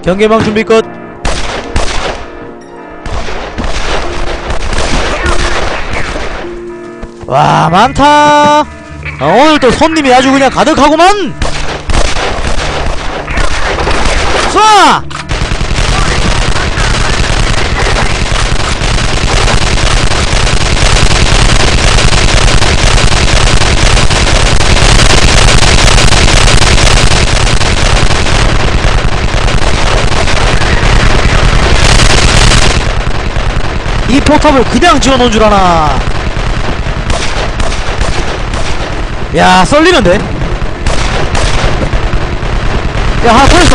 경계망 준비 끝. 와, 많다. 오늘 또 손님이 아주 그냥 가득하구만. 쏴! 이 포탑을 그냥 지어놓은 줄 아나. 야, 썰리는데? 야, 하나 터졌어.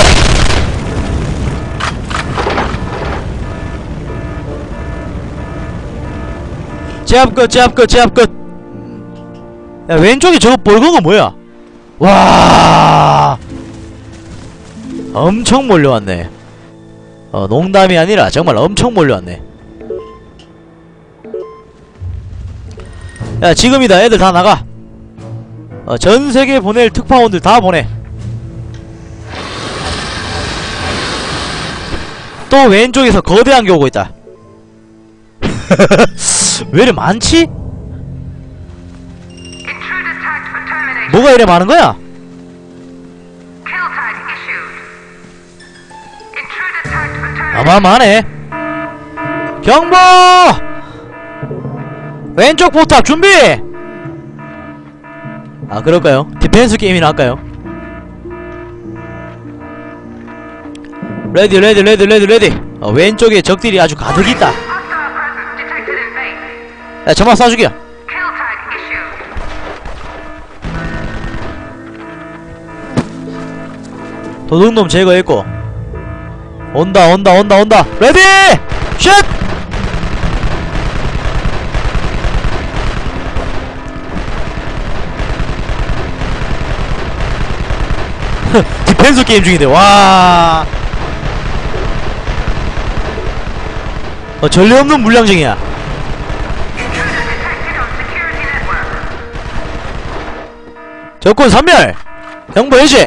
제압 끝, 제압 끝, 제압 끝. 야, 왼쪽에 저거 뻘건 거 뭐야? 와, 엄청 몰려왔네. 농담이 아니라 정말 엄청 몰려왔네. 야, 지금이다. 애들 다 나가. 전세계 보낼 특파원들 다 보내. 또 왼쪽에서 거대한 게 오고 있다. 왜 이래 많지? 뭐가 이래 많은 거야? 어마어마하네. 경보! 왼쪽 포탑 준비! 아, 그럴까요? 디펜스 게임이나 할까요? 레디 레디 레디 레디 레디. 왼쪽에 적들이 아주 가득 있다. 야, 저만 쏴주기야. 도둑놈 제거했고. 온다 온다 온다 온다. 레디! 슛! 디펜스 게임 중인데. 와, 전례 없는 물량쟁이야. 적군 섬멸! 경보 해제!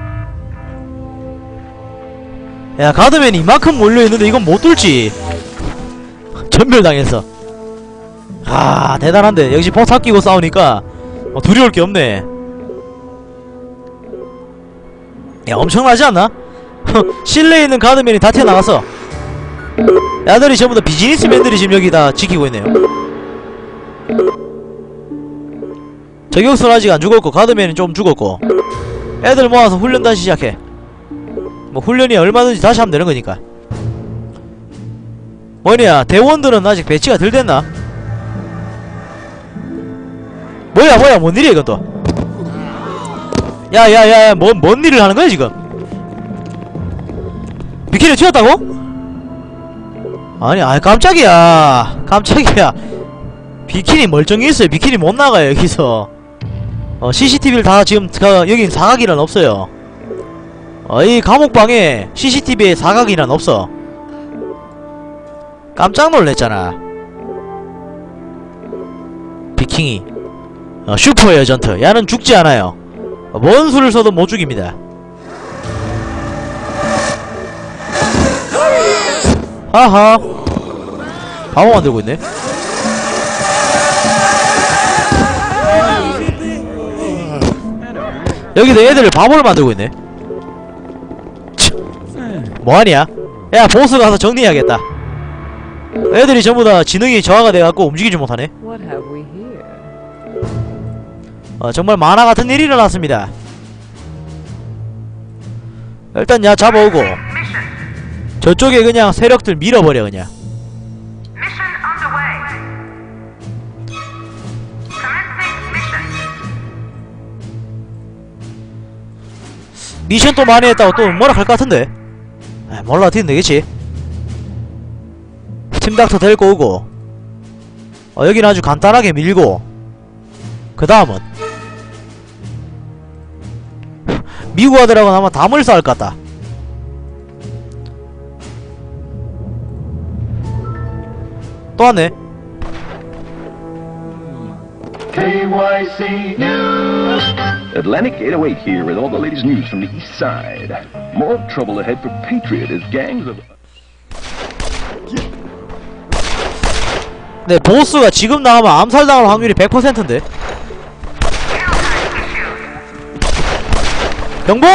야, 가드맨이 이만큼 몰려있는데 이건 못 뚫지. 전멸당했어. 아, 대단한데. 역시 포탑 끼고 싸우니까 두려울 게 없네. 야, 엄청나지 않나? 실내에 있는 가드맨이 다 튀어나갔어. 야들이 전부 다 비즈니스맨들이 지금 여기 다 지키고 있네요. 저격수는 아직 안 죽었고, 가드맨은 좀 죽었고. 애들 모아서 훈련 다시 시작해. 뭐 훈련이 얼마든지 다시 하면 되는 거니까. 뭐냐, 대원들은 아직 배치가 덜 됐나? 뭐야 뭐야, 뭔 일이야 이건 또. 야야야, 뭔 일을 하는 거야 지금? 비키니 튀었다고? 아니, 깜짝이야. 깜짝이야. 비키니 멀쩡히 있어요. 비키니 못 나가요 여기서. CCTV를 다 지금 여긴 사각이란 없어요. 이 감옥방에 CCTV에 사각이란 없어. 깜짝 놀랬잖아. 비키니 슈퍼 에전트. 야는 죽지 않아요. 뭔 수를 써도 못 죽입니다. 하하, 바보 만들고 있네. 여기도 애들을 바보를 만들고 있네. 뭐하냐? 야, 보스 가서 정리해야겠다. 애들이 전부다 지능이 저하가 돼갖고 움직이지 못하네. 정말 만화같은 일이 일어났습니다. 일단 야, 잡아오고 저쪽에 그냥 세력들 밀어버려 그냥. 미션 또 많이 했다고 또 뭐라 할 것 같은데? 몰라, 어떻게 되겠지? 팀닥터 데리고 오고, 여기는 아주 간단하게 밀고, 그 다음은 미국 아들하고는 아마 담을 쌓을 것 같다. 또 왔네. KYC News. Atlantic 808 here with all the latest news from the east side. More trouble ahead for Patriot as gangs of... 네, 보스가 지금 나가면 암살당할 확률이 100%인데. 경보!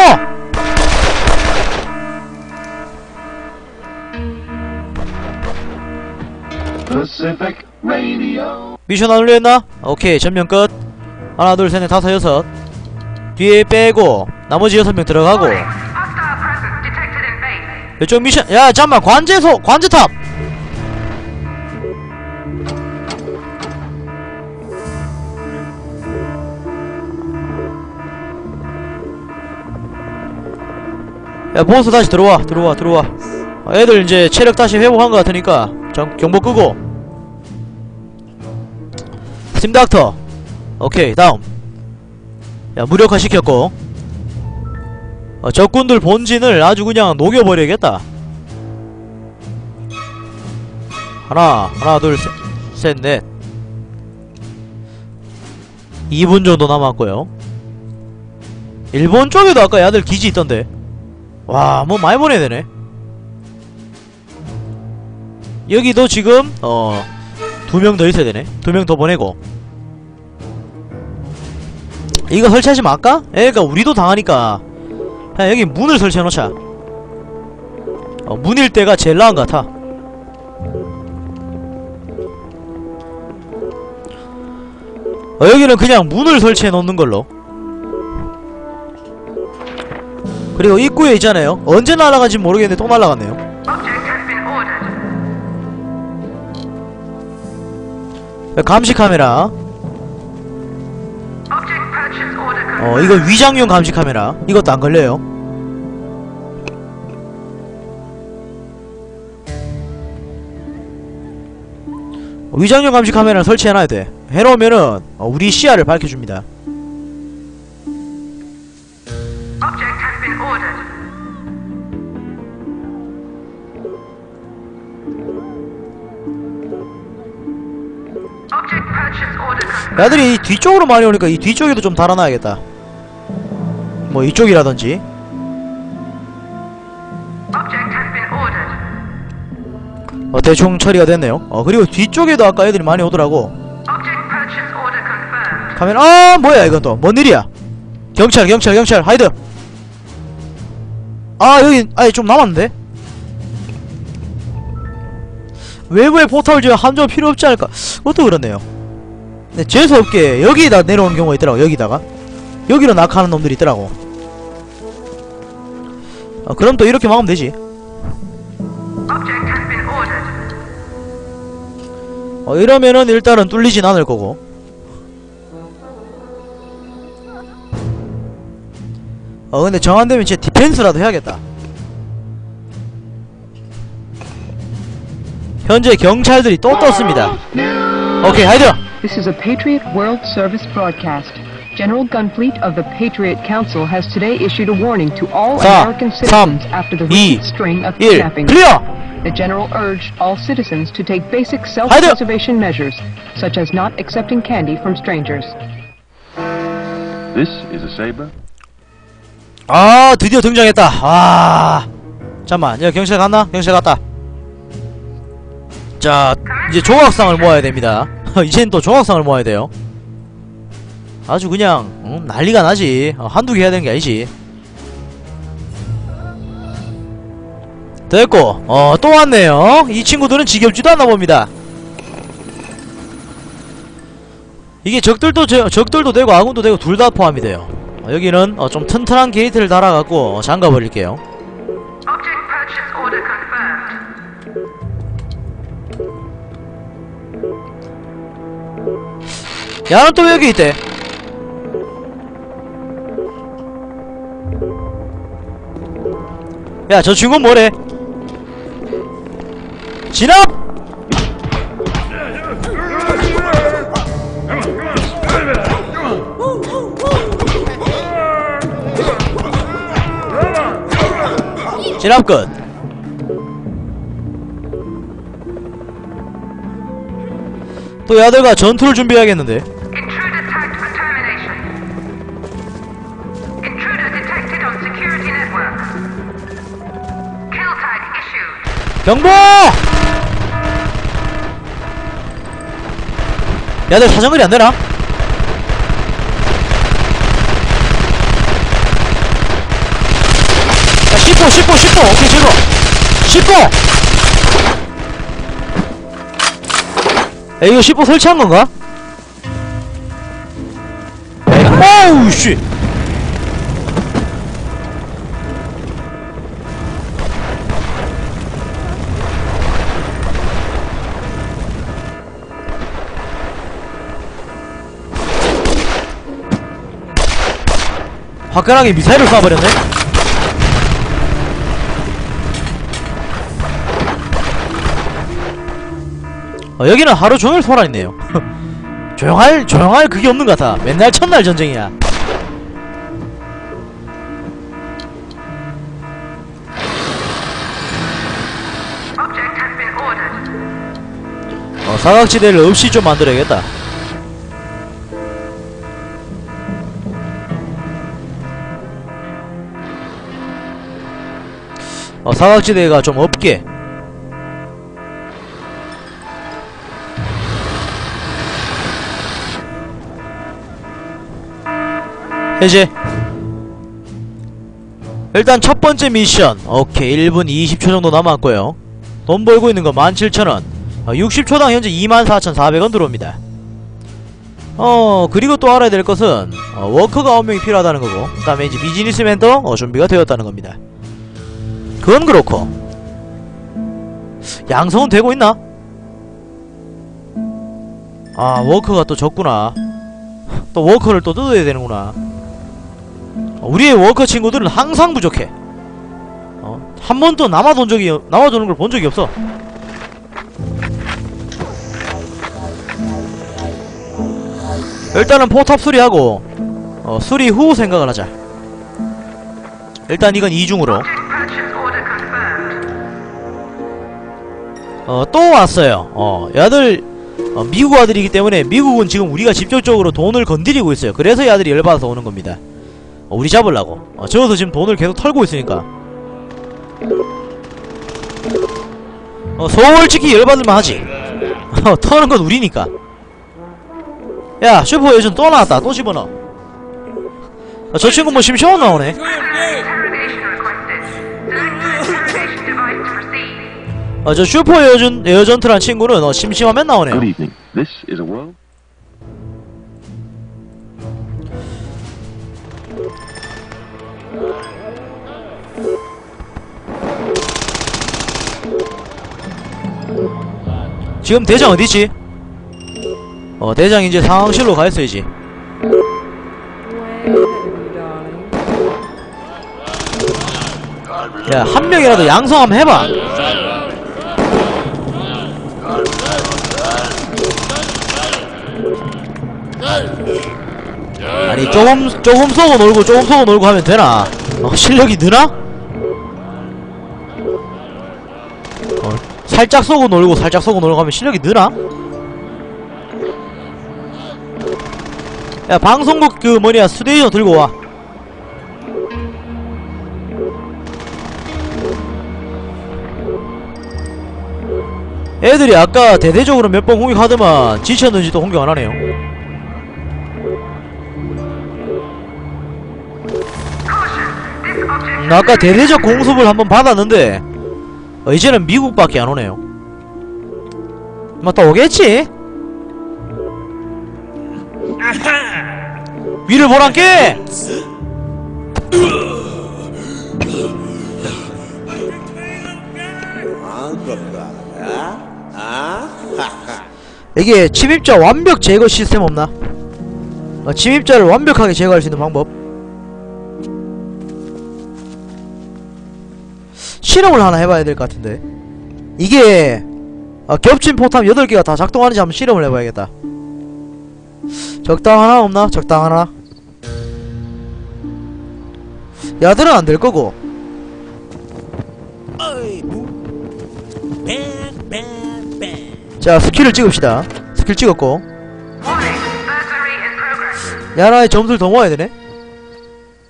Pacific Radio. 미션 안 올렸나? 오케이, 점령 끝. 하나, 둘, 셋, 넷, 다섯, 여섯. 뒤에 빼고 나머지 6명 들어가고. 이쪽 미션. 야, 잠깐만. 관제탑. 야, 보스 다시 들어와. 애들 이제 체력 다시 회복한 것 같으니까 경보 끄고. 팀닥터. 오케이, 다음. 야, 무력화 시켰고. 적군들 본진을 아주 그냥 녹여버려야겠다. 하나, 둘, 셋, 넷. 2분 정도 남았고요. 일본 쪽에도 아까 야들 기지 있던데. 와, 뭐 많이 보내야 되네. 여기도 지금 2명 더 있어야 되네. 2명 더 보내고. 이거 설치하지 말까? 애가 우리도 당하니까 그냥 여기 문을 설치해놓자. 문일 때가 제일 나은 것 같아. 여기는 그냥 문을 설치해 놓는 걸로. 그리고 입구에 있잖아요. 언제 날아간지 모르겠는데 또 날아갔네요. 감시 카메라. 이거 위장용 감시 카메라. 이것도 안 걸려요. 위장용 감시 카메라를 설치해놔야 돼. 해놓으면은 우리 시야를 밝혀줍니다. 애들이 뒤쪽으로 많이 오니까 이 뒤쪽에도 좀 달아놔야겠다. 뭐 이쪽이라든지. 대충 처리가 됐네요. 그리고 뒤쪽에도 아까 애들이 많이 오더라고. 가면 뭐야 이건 또 뭔 일이야. 경찰 하이드. 여기 아예 좀 남았는데. 외부에 포탈을 지어 함정 필요 없지 않을까. 그것도 그렇네요. 근데 재수없게 여기다 내려오는 경우가 있더라고. 여기로 낙하하는 놈들이 있더라고. 그럼 또 이렇게 막으면 되지. 이러면은 일단은 뚫리진 않을 거고. 근데 정 안되면 진짜 디펜스라도 해야겠다. 현재 경찰들이 또 떴습니다. 오케이, 하이드! This is a Patriot World Service broadcast. General Gunfleet of the Patriot Council has today issued a warning to all American citizens after the recent string of kidnappings. The General urged all citizens to take basic self-preservation measures, such as not accepting candy from strangers. This is a saber. 드디어 등장했다. 잠깐만, 야, 경찰 갔나? 경찰 갔다. 자, 이제 조각상을 모아야 됩니다. 이젠 또 조각상을 모아야 돼요. 아주 그냥 난리가 나지. 한두 개 해야 되는 게 아니지. 됐고, 또 왔네요. 이 친구들은 지겹지도 않나 봅니다. 이게 적들도 되고 아군도 되고 둘 다 포함이 돼요. 여기는 좀 튼튼한 게이트를 달아갖고 잠가버릴게요. 야는 또 왜 여기 있대? 야, 저 친구는 뭐래? 진압! 진압 끝. 또 야들과 전투를 준비해야겠는데. 경보! 야들 사정거리 안되나? 야 10호 오케이 제거 10호! 야 이거 10호 설치한건가? 오우 씨! 화끈하게 미사일을 쏴버렸네? 여기는 하루 종일 소란이네요. 조용할 그게 없는 것 같아. 맨날 첫날 전쟁이야. 사각지대를 없이 좀 만들어야겠다. 사각지대가 좀 없게. 해제. 일단 첫번째 미션 오케이 1분 20초 정도 남았고요. 돈 벌고 있는 거 17,000원. 60초당 현재 24,400원 들어옵니다. 그리고 또 알아야 될 것은 워커가 9명이 필요하다는 거고, 그 다음에 이제 비즈니스맨도 준비가 되었다는 겁니다. 그건 그렇고 양성은 되고 있나? 아 워커가 또 적구나. 또 워커를 또 뜯어야 되는구나. 우리의 워커 친구들은 항상 부족해. 한 번도 남아도는 걸 본 적이 없어. 일단은 포탑 수리하고 수리 후 생각을 하자. 일단 이건 이중으로. 또 왔어요. 야들 미국 아들이기 때문에 미국은 지금 우리가 직접적으로 돈을 건드리고 있어요. 그래서 야들이 열받아서 오는 겁니다. 우리 잡으려고. 저어서 지금 돈을 계속 털고 있으니까. 솔직히 열받을만 하지. 터는 건 우리니까. 야 슈퍼 요즘 또 나왔다. 또 집어넣어. 저 친구 뭐 심심한 나오네. 저 슈퍼 에어전트란 친구는 심심하면 나오네요. Good evening. This is a world. 지금 대장 어디지? 대장 이제 상황실로 가있어야지. 야, 한 명이라도 양성 한번 해봐. 아니, 조금 쏘고 놀고 하면 되나? 실력이 느나? 살짝 쏘고 놀고 하면 실력이 느나? 야, 방송국 스테이션 들고 와. 애들이 아까 대대적으로 몇 번 공격하더만 지쳤는지도 공격 안하네요. 아까 대대적 공습을 한번 받았는데 이제는 미국밖에 안오네요. 또 오겠지? 위를 보란께! 이게 침입자 완벽 제거 시스템 없나? 침입자를 완벽하게 제거할 수 있는 방법. 실험을 하나 해봐야 될 것 같은데. 이게 겹친 포탑 8개가 다 작동하는지 한번 실험을 해봐야겠다. 적당 하나 없나? 적당 하나? 야들은 안 될 거고. 자, 스킬을 찍읍시다. 스킬 찍었고. 야나의 점수를 더 모아야 되네.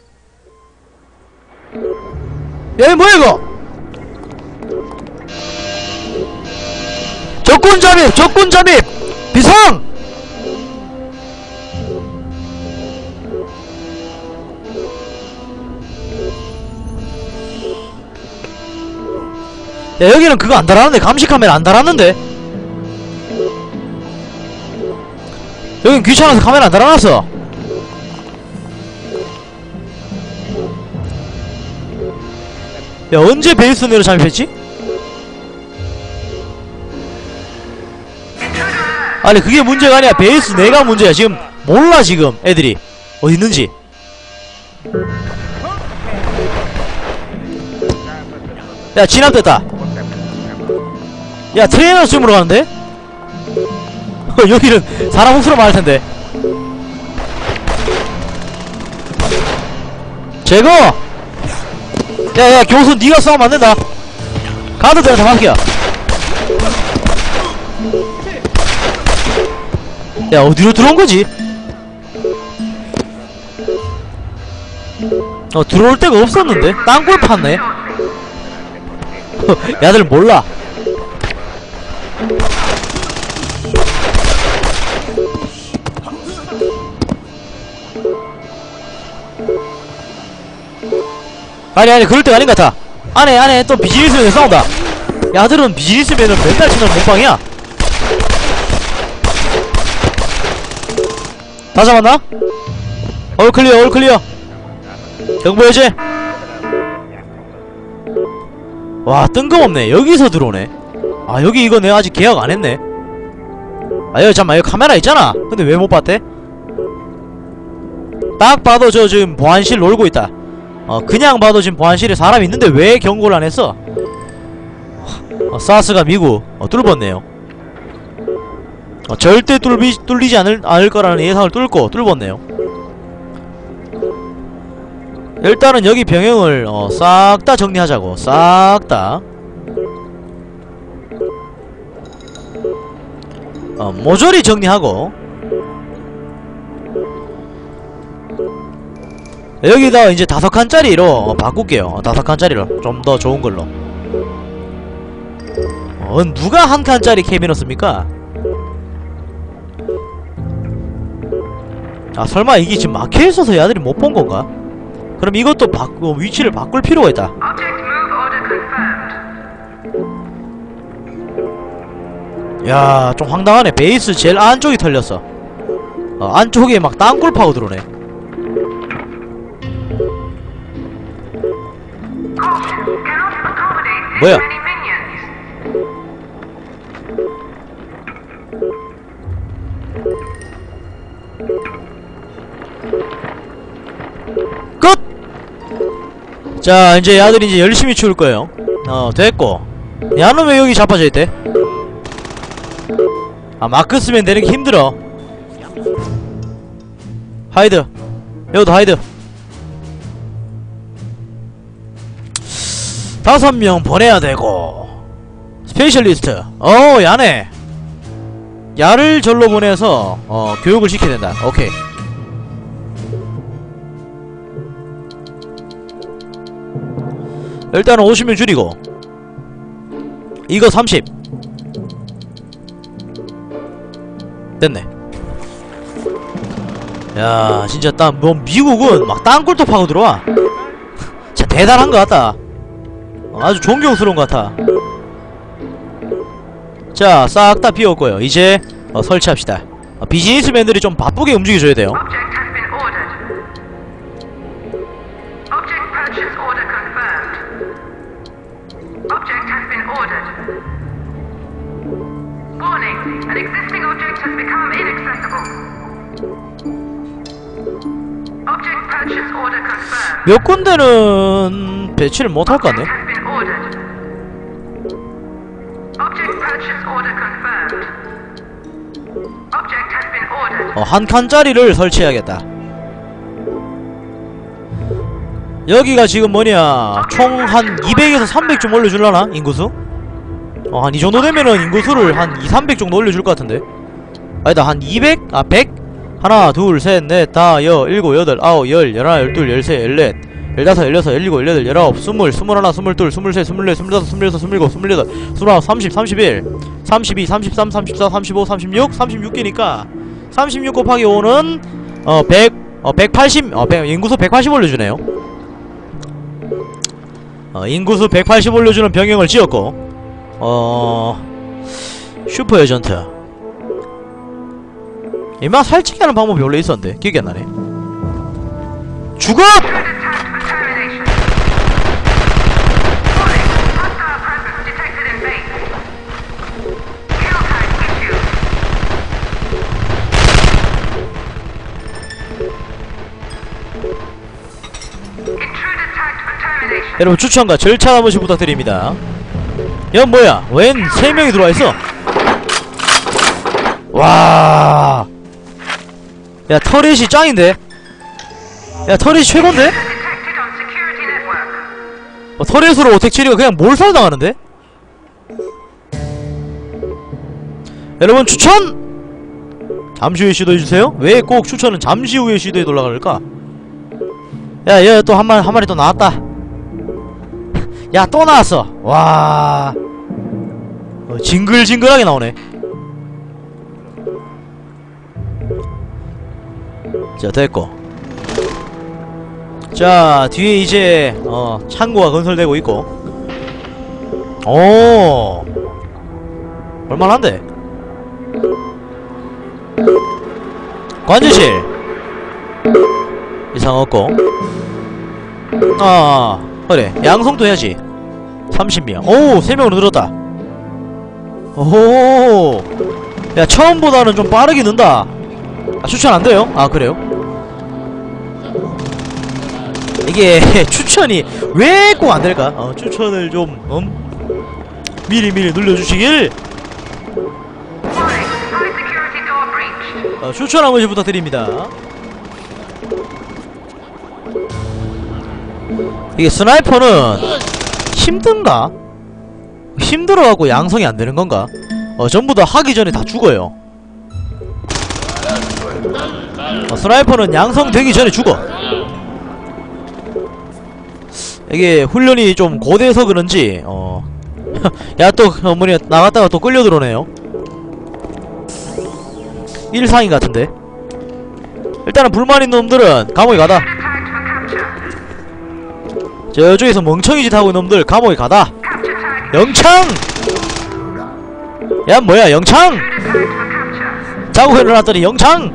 야, 이거 뭐야 이거? 적군 잠입! 적군 잠입! 비상! 야, 여기는 그거 안 달았는데. 감시 카메라 안 달았는데. 여긴 귀찮아서 카메라 안 달아놨어. 야, 언제 베이스 내로 잠입했지? 아니 그게 문제가 아니야. 베이스 내가 문제야. 지금 몰라. 지금 애들이 어디 있는지. 야, 진압됐다. 야, 트레이너 쯤으로 가는데? 여기는 사람 목소리 많을 텐데. 제거! 야, 교수 니가 싸우면 안 된다. 가드들한테 맡겨. 야, 어디로 들어온 거지? 들어올 데가 없었는데? 땅굴 팠네? 야들 몰라. 아니 그럴 때가 아닌 것 같아. 안에 또 비즈니스맨 싸운다. 야들은 비즈니스맨은 맨날 치는 몸빵이야. 다 잡았나? 올 클리어. 경보해제. 와, 뜬금없네. 여기서 들어오네. 아, 여기 이거 내가 아직 계약 안 했네. 아, 여기 잠깐만. 여기 카메라 있잖아. 근데 왜 못 봤대? 딱 봐도 저 지금 보안실 놀고 있다. 그냥 봐도 지금 보안실에 사람 있는데 왜 경고를 안 했어? 사스가 미국 뚫었네요. 절대 뚫리지 않을 거라는 예상을 뚫었네요. 일단은 여기 병영을 싹 다 정리하자고. 싹 다 모조리 정리하고, 여기다 이제 5칸짜리로 바꿀게요. 5칸짜리로 좀 더 좋은 걸로. 누가 한 칸짜리 캐비너 씁니까? 아, 설마 이게 지금 막혀있어서 야들이 못 본 건가? 그럼 이것도 위치를 바꿀 필요가 있다. 야, 좀 황당하네. 베이스 제일 안쪽이 털렸어. 안쪽에 막 땅굴 파고 들어오네. 뭐야? 끝! 자, 이제 야들이 이제 열심히 치울 거예요. 됐고. 야는 왜 여기 자빠져 있대? 아, 마크 쓰면 되는 게 힘들어. 하이드. 여기도 하이드. 5명 보내야 되고. 스페셜리스트. 야네. 야를 절로 보내서 교육을 시켜야 된다. 오케이. 일단은 50명 줄이고, 이거 30 됐네. 야, 진짜 미국은 막 땅굴도 파고 들어와. 진짜 대단한 것 같다. 아주 존경스러운 것 같아. 자, 싹 다 비웠고요. 이제 설치합시다. 비즈니스맨들이 좀 바쁘게 움직여줘야 돼요. 몇 군데는 배치를 못할 것 같네. 한 칸짜리를 설치해야겠다. 여기가 지금 뭐냐, 총 한 200에서 300좀 올려줄라나? 인구수? 한 이 정도 되면은 인구수를 한 200, 300 정도 올려줄 것 같은데? 아니다, 한 200? 아, 100? 하나, 둘, 셋, 넷, 다, 여, 일곱, 여덟, 아홉, 열, 열하나, 열둘, 열세, 열넷, 15, 16, 17, 18, 19, 20, 21, 22, 23, 24, 25, 26, 27, 28, 30, 31, 32, 33, 34, 35, 36, 36개니까 36 곱하기 5는 180, 인구수 180 올려주네요. 인구수 180 올려주는 병영을 지었고, 슈퍼 에전트. 이마 살찌게 하는 방법이 원래 있었는데 기억이 안 나네. 죽어! 여러분 추천과 절차 한 번씩 부탁드립니다. 야 뭐야 웬 3명이 들어와있어. 와, 야 터렛이 짱인데. 야 터렛이 최고인데. 터렛으로 오택7이가 그냥 몰살당하는데. 여러분 추천! 잠시 후에 시도해주세요. 왜 꼭 추천은 잠시 후에 시도해 돌아갈까? 야, 얘 또 한 마리 또 나왔다. 야, 또 나왔어. 와, 징글징글하게 나오네. 자, 됐고. 자, 뒤에 이제 창고가 건설되고 있고. 오, 얼마나한데? 관제실 이상 없고. 그래, 양성도 해야지. 30명. 오, 3명으로 늘었다. 오호, 야 처음보다는 좀 빠르게 는다. 추천 안돼요? 그래요? 이게 추천이 왜 꼭 안될까? 추천을 좀 미리미리 눌러주시길. 추천 한 번씩 부탁드립니다. 이게 스나이퍼는 힘든가? 힘들어갖고 양성이 안되는건가? 전부 다 하기 전에 다 죽어요. 스나이퍼는 양성되기 전에 죽어. 이게 훈련이 좀 고대해서 그런지 야 또 뭐냐 나갔다가 또 끌려 들어오네요. 일상인 같은데. 일단은 불만 있는 놈들은 감옥에 가다. 저쪽에서 멍청이짓 하고 있는 놈들 감옥에 가다. 영창! 야 뭐야 영창! 자고 일어났더니 영창!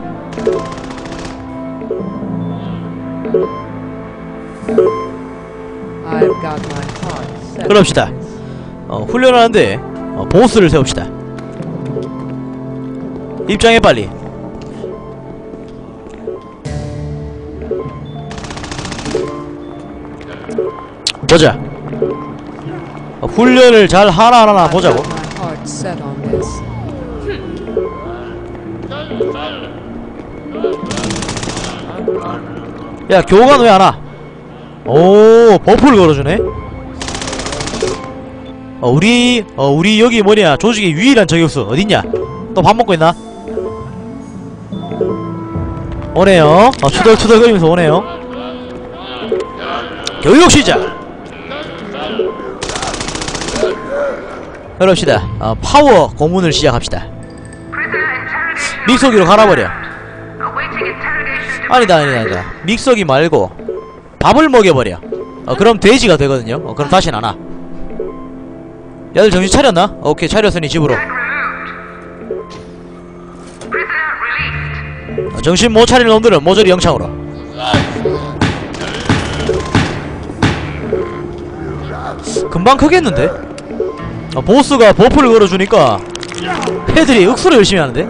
그럽시다. 훈련하는데 보스를 세웁시다. 입장해 빨리. 보자. 훈련을 잘 하나하나 보자고. 야 교관 왜 안와? 오, 버프를 걸어주네. 우리 여기 뭐냐 조직의 유일한 저격수 어딨냐? 또 밥 먹고 있나? 오네요. 투덜투덜거리면서 오네요. 교육 시작. 그럽시다. 파워 고문을 시작합시다. 믹서기로 갈아버려. 아니다. 믹서기 말고 밥을 먹여버려. 그럼 돼지가 되거든요. 그럼 다신 안 와. 야들 정신 차렸나? 오케이, 차렸으니 집으로. 정신 못 차릴 놈들은 모조리 영창으로. 금방 크겠는데? 보스가 버프를 걸어주니까 애들이 억수로 열심히 하는데?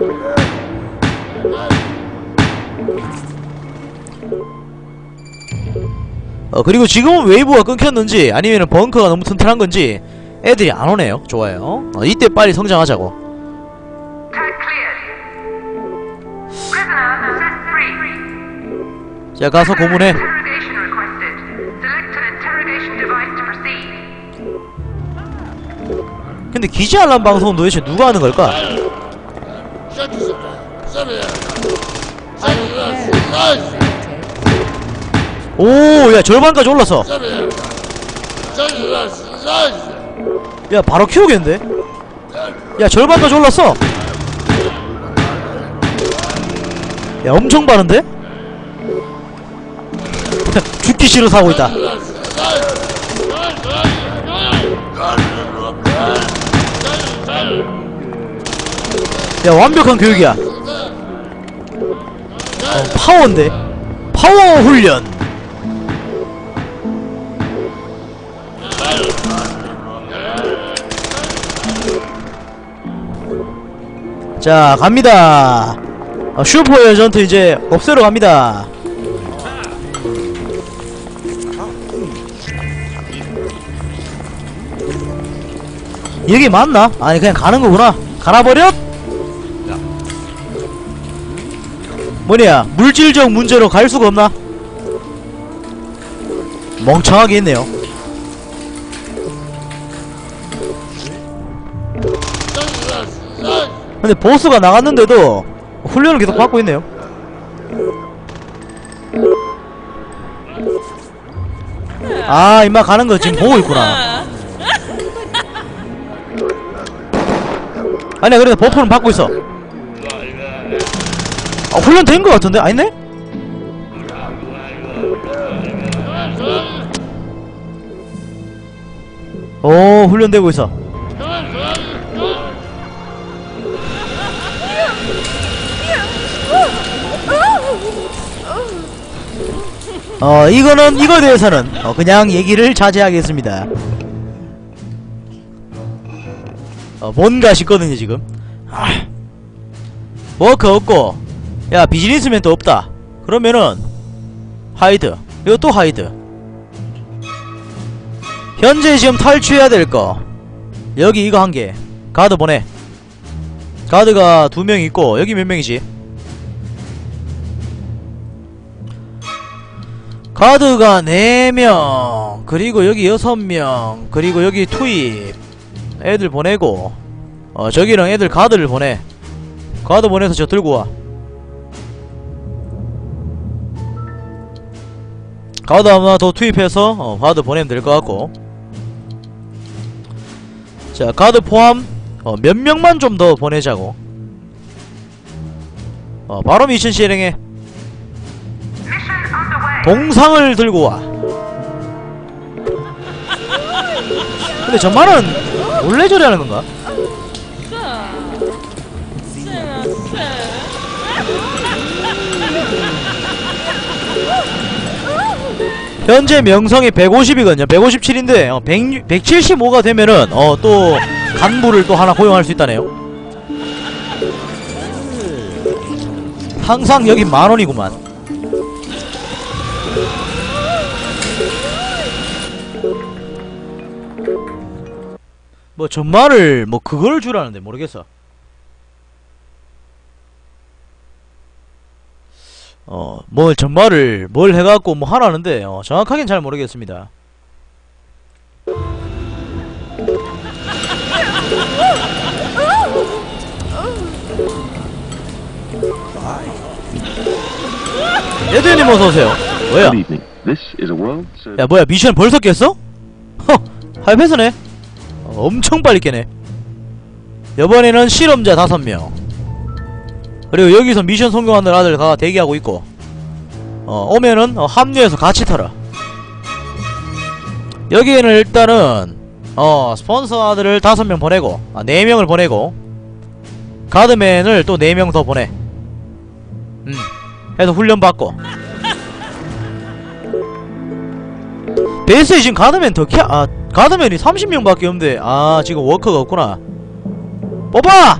그리고 지금은 웨이브가 끊겼는지 아니면은 벙커가 너무 튼튼한건지 애들이 안오네요. 좋아요. 이때 빨리 성장하자고. 자, 가서 고문해. 근데 기지 알람 방송은 도대체 누가 하는 걸까? 오, 야, 절반까지 올랐어. 야, 바로 키우겠는데? 야, 절반까지 올랐어. 야, 엄청 빠른데? 죽기 싫어서 하고 있다. 야, 완벽한 교육이야. 파워인데? 파워 훈련. 자, 갑니다. 슈퍼 에전트 이제 없애러 갑니다. 여기 맞나? 아니, 그냥 가는 거구나. 갈아버려? 뭐냐, 물질적 문제로 갈 수가 없나? 멍청하게 했네요. 근데 보스가 나갔는데도 훈련을 계속 받고 있네요. 아, 임마 가는 거 지금 보고 있구나. 아니야, 그래도 버프는 받고 있어. 아, 훈련 된 거 같은데? 아니네? 오, 훈련되고 있어. 이거에 대해서는 그냥 얘기를 자제하겠습니다. 뭔가 싶거든요 지금. 워크 없고, 야, 비즈니스맨도 없다. 그러면은 하이드, 이거 또 하이드. 현재 지금 탈취해야 될 거, 여기 이거 한 개. 가드 보내. 가드가 2명 있고, 여기 몇 명이지? 가드가 4명, 그리고 여기 6명, 그리고 여기 투입 애들 보내고, 저기랑 애들 가드를 보내. 가드 보내서 저 들고 와. 가드 하나 더 투입해서 가드 보내면 될 것 같고. 자, 가드 포함 몇 명만 좀 더 보내자고. 바로 미션 실행해. 동상을 들고 와. 근데 저 말은 원래 저래 하는 건가? 현재 명성이 150이거든요. 157인데 175가 되면은 또 간부를 또 하나 고용할 수 있다네요. 항상 여기 만원이구만. 뭐 전말을 뭐 그걸 주라는데 모르겠어. 뭘 전말을 뭘 해갖고 뭐 하라는데 정확하긴 잘 모르겠습니다. 에드님 어서오세요. 뭐야? 야, 뭐야, 미션 벌써 깼어? 허! 하이패스네? 엄청 빨리 깨네. 이번에는 실험자 5명, 그리고 여기서 미션 성공하는 아들가 대기하고 있고, 오면은 합류해서 같이 타라. 여기에는 일단은 스폰서 아들을 5명 보내고 4명을 보내고, 가드맨을 또 4명 더 보내. 해서 훈련 받고. 베이스에 지금 가드맨 가드맨이 30명밖에 없는데, 지금 워커가 없구나. 뽑아!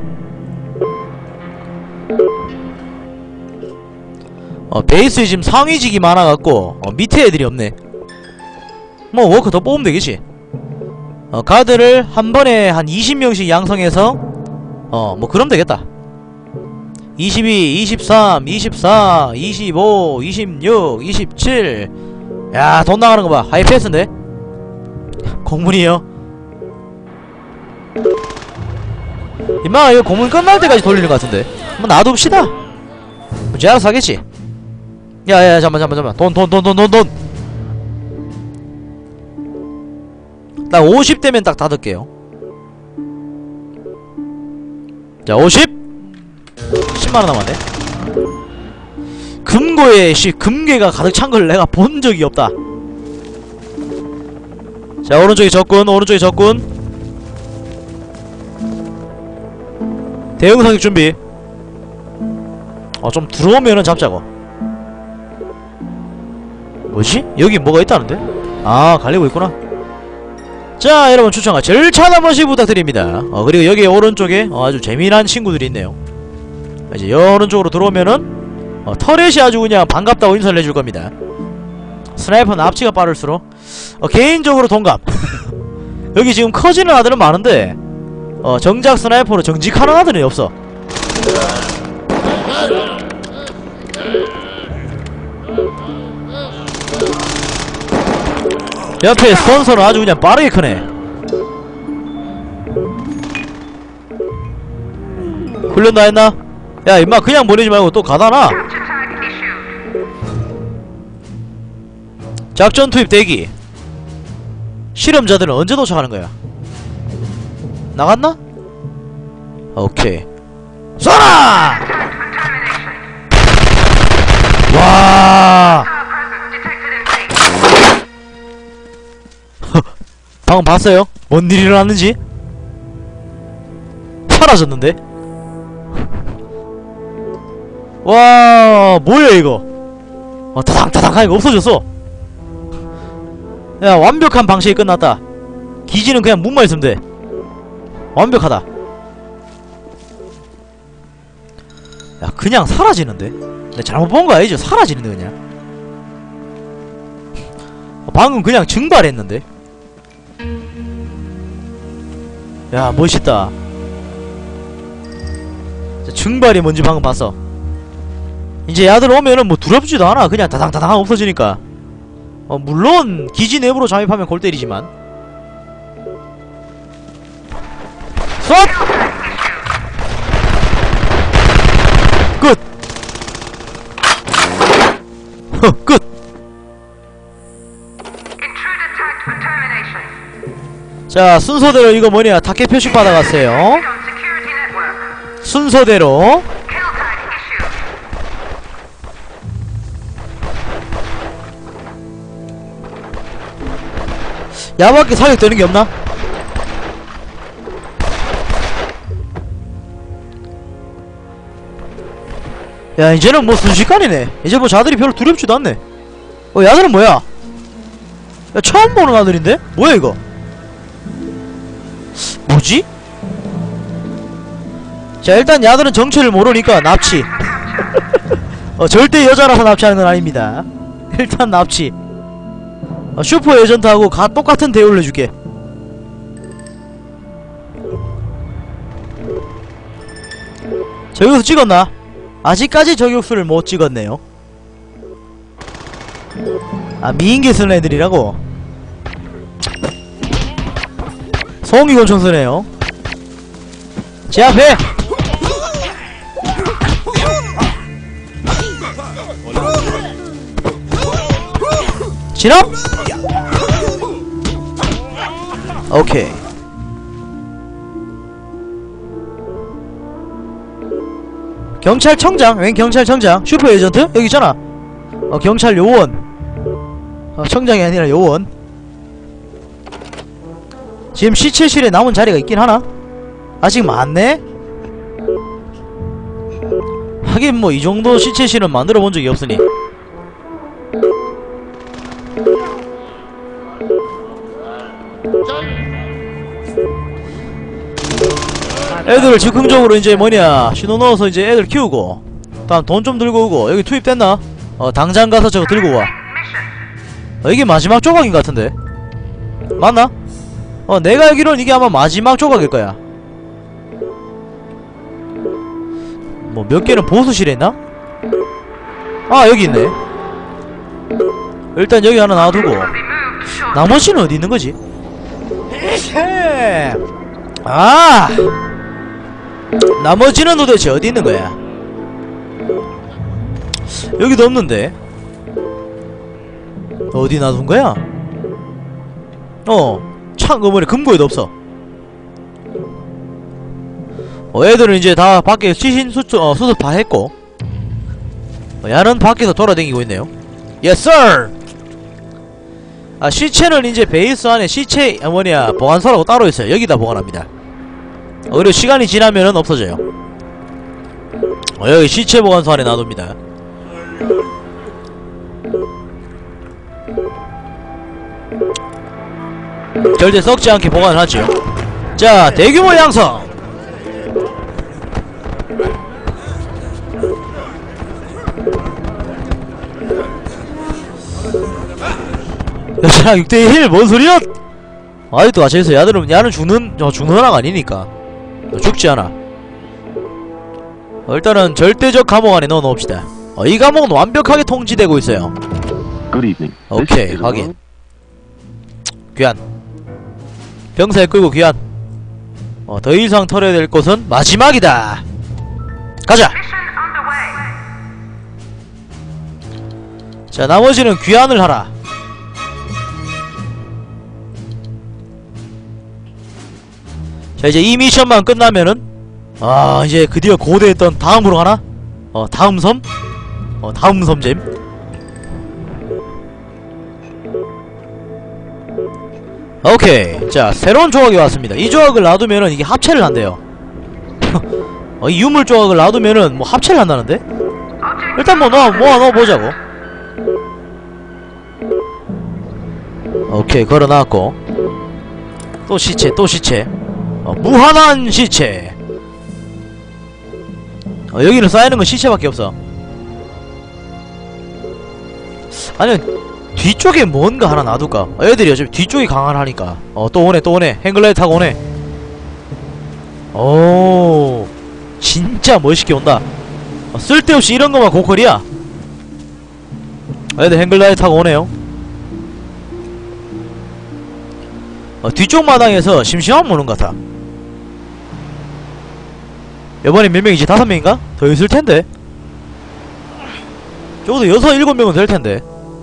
베이스에 지금 상위직이 많아갖고 밑에 애들이 없네. 뭐 워커 더 뽑으면 되겠지. 가드를 한 번에 한 20명씩 양성해서 뭐 그럼 되겠다. 22, 23, 24, 25, 26, 27. 야, 돈 나가는 거 봐. 하이패스인데? 공문이요. 임마, 이거 공문 끝날 때까지 돌리는 것 같은데. 한번 놔둡시다. 쟤 알아서 하겠지. 야야야, 잠깐만. 돈. 딱 50대면 딱 닫을게요. 자 50 10만원 남았네. 금고에 금괴가 가득 찬 걸 내가 본 적이 없다. 자 오른쪽에 적군, 오른쪽에 적군. 대응 사격 준비. 좀 들어오면은 잡자고. 뭐지? 여기 뭐가 있다는데? 아 갈리고 있구나. 자 여러분 추천과 절찬 한 번씩 부탁드립니다. 그리고 여기 오른쪽에 아주 재미난 친구들이 있네요. 이제 오른쪽으로 들어오면은 터렛이 아주 그냥 반갑다고 인사를 해줄 겁니다. 스나이퍼는 앞치가 빠를수록 개인적으로 동감. 여기 지금 커지는 아들은 많은데 정작 스나이퍼로 정직하는 아들은 없어. 옆에 스폰서는 아주 그냥 빠르게 크네. 훈련 다 했나? 야 임마 그냥 보내지 말고 또 가다놔. 작전 투입 대기. 실험자들은 언제 도착하는 거야? 나갔나? 오케이. 쏴라! 와! 방금 봤어요? 뭔 일이 일어났는지? 사라졌는데? 와 뭐야 이거. 타당타당하게 없어졌어. 야 완벽한 방식이 끝났다. 기지는 그냥 문만 있으면 돼. 완벽하다. 야 그냥 사라지는데? 내가 잘못 본 거 아니죠? 사라지는데 그냥. 방금 그냥 증발했는데? 야 멋있다. 증발이 뭔지 방금 봤어. 이제 야들 오면은 뭐 두렵지도 않아. 그냥 다당다당 없어지니까. 물론 기지 내부로 잠입하면 골 때리지만. 쏴! 끝! 끝! 자 순서대로 이거 뭐냐 타켓 표식 받아갔어요. 순서대로. 야밖에 사격되는 게 없나? 야 이제는 뭐 순식간이네. 이제 뭐 자들이 별로 두렵지도 않네. 야들은 뭐야? 야 처음 보는 아들인데? 뭐야 이거? 뭐지? 자 일단 야들은 정체를 모르니까 납치. 절대 여자라서 납치하는 건 아닙니다. 일단 납치. 슈퍼 에이전트하고 똑같은 대우를 해줄게. 저격수 찍었나? 아직까지 저격수를 못 찍었네요. 아 미인기 쓰는 애들이라고? 소음기관총 쓰네요. 제 앞에! 진압! 오케이. 경찰청장? 웬 경찰청장? 슈퍼 에이전트? 여기 있잖아. 경찰 요원. 청장이 아니라 요원. 지금 시체실에 남은 자리가 있긴 하나? 아직 많네? 하긴 뭐 이 정도 시체실은 만들어 본 적이 없으니. 애들 즉흥적으로 이제 뭐냐 신호 넣어서 이제 애들 키우고 다음 돈 좀 들고 오고. 여기 투입됐나? 당장 가서 저거 들고 와. 이게 마지막 조각인 것 같은데 맞나? 내가 알기로는 이게 아마 마지막 조각일 거야. 뭐 몇 개는 보수실에 있나? 아 여기 있네. 일단 여기 하나 놔두고 나머지는 어디 있는 거지? 아 나머지는 도대체 어디 있는 거야? 여기도 없는데 어디 놔둔 거야? 뭐냐 금고에도 없어. 애들은 이제 다 밖에 시신 수습 다 했고, 야는 밖에서 돌아다니고 있네요. Yes sir. 아, 시체는 이제 베이스 안에 시체 뭐냐 보관소라고 따로 있어요. 여기다 보관합니다. 그리고 시간이 지나면은 없어져요. 여기 시체 보관소 안에 놔둡니다. 절대 썩지 않게 보관을 하죠. 자, 대규모 양성. 여자랑 6대1 뭔 소리야? 아직도 갇혀있어. 야는 죽는 상황 아니니까 죽지 않아. 일단은 절대적 감옥 안에 넣어놓읍시다. 이 감옥은 완벽하게 통지되고 있어요. Good evening. 오케이, 확인. 귀환. 병사에 끌고 귀환. 더 이상 털어야 될 곳은 마지막이다. 가자. 자, 나머지는 귀환을 하라. 자, 이제 이 미션만 끝나면은 이제 드디어 고대했던 다음으로 가나? 다음 섬? 다음 섬잼. 오케이. 자, 새로운 조각이 왔습니다. 이 조각을 놔두면은 이게 합체를 한대요. 이 유물 조각을 놔두면은 뭐 합체를 한다는데? 일단 뭐 넣어보자고. 오케이, 걸어놨고. 또 시체, 또 시체. 무한한 시체. 여기는 쌓이는 건 시체밖에 없어. 아니, 뒤쪽에 뭔가 하나 놔둘까? 애들이 어차피 뒤쪽이 강하니까. 또 오네. 행글라이트 타고 오네. 오, 진짜 멋있게 온다. 쓸데없이 이런 것만 고퀄이야. 애들 행글라이트 타고 오네요. 뒤쪽 마당에서 심심하면 오는 것 같아. 이번에 몇 명이지? 5명인가? 더 있을텐데? 적어도 6, 7명은 될텐데.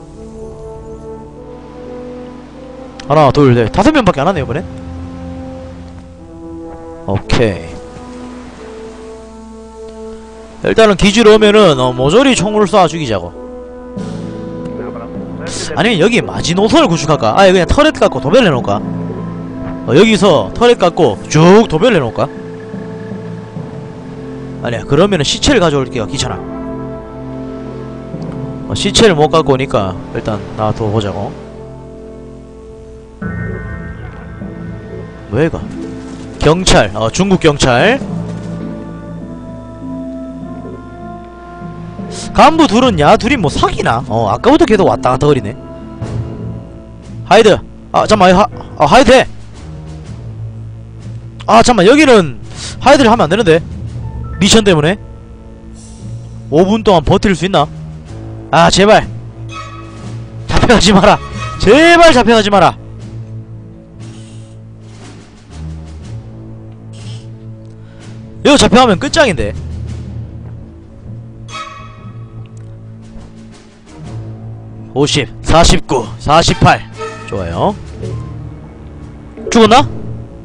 하나, 둘, 셋. 5명밖에 안하네 이번엔. 오케이. 일단은 기지로 오면은 모조리 총으로 쏴 죽이자고. 아니면 여기 마지노선을 구축할까? 아예 그냥 터렛 갖고 도배를 해놓을까? 여기서 터렛 갖고 쭉 도배를 해놓을까? 아니야, 그러면은 시체를 가져올게요. 귀찮아. 시체를 못 갖고 오니까 일단 놔둬보자고. 왜가? 경찰, 중국 경찰. 간부 둘은 둘이 뭐 사귀나? 아까부터 걔도 왔다갔다 거리네. 하이드. 잠깐만, 하이드 해. 잠깐만, 여기는 하이드를 하면 안되는데. 미션 때문에 5분 동안 버틸 수 있나? 제발 잡혀가지 마라. 제발 잡혀가지 마라. 이거 잡혀가면 끝장인데. (50) (49) (48) 좋아요. 죽었나?